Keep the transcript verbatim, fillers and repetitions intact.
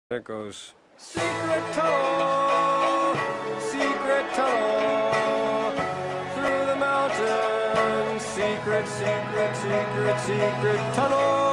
It goes. Secret tunnel, secret tunnel, through the mountains, secret, secret, secret, secret tunnel.